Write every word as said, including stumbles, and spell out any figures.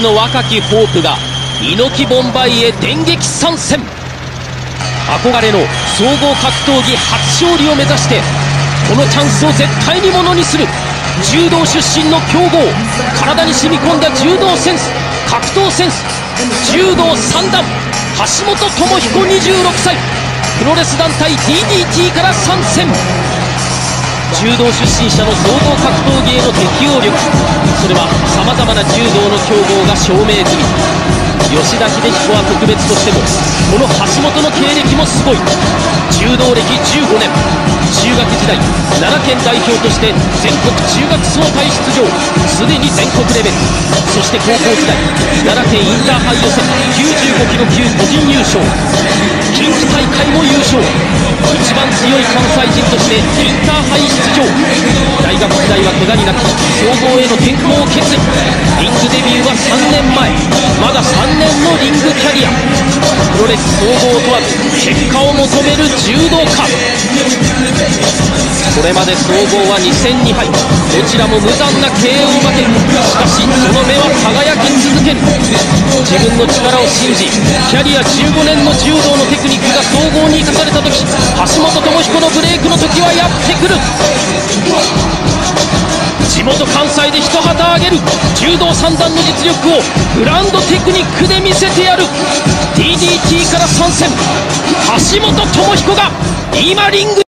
の若きホープが猪木ボンバイへ電撃参戦。憧れの総合格闘技初勝利を目指して、このチャンスを絶対にものにする柔道出身の強豪、体に染み込んだ柔道センス、格闘センス、柔道三段、橋本智彦にじゅうろくさい、プロレス団体 ディーディーティー から参戦。柔道出身者の総合格闘技への適応力、それはさまざまな柔道の強豪が証明済み。吉田秀彦は特別としても、この橋本の経歴もすごい。柔道歴じゅうごねん、中学時代奈良県代表として全国中学総体出場、すでに全国レベル。そして高校時代奈良県インターハイ予選きゅうじゅうごキロ級個人優勝、近畿大会も優勝。一番強い関西人としてインターハイ出場。大学時代は怪我になき総合への転向を決意。リングデビューはさんねんまえ、まださんねんのリングキャリア。プロレス総合問わず結果を求める柔道家。これまで総合はに戦に敗、どちらも無残な ケーオー 負け。しかしその目は輝き続ける。自分の力を信じ、キャリアじゅうごねんの柔道のテクニックが総合に生かされた時、橋本智彦のブレイクの時はやってくる。地元関西で一旗あげる柔道三段の実力をグランドテクニックで見せてやる。 ディーディーティー から参戦、橋本智彦が今リング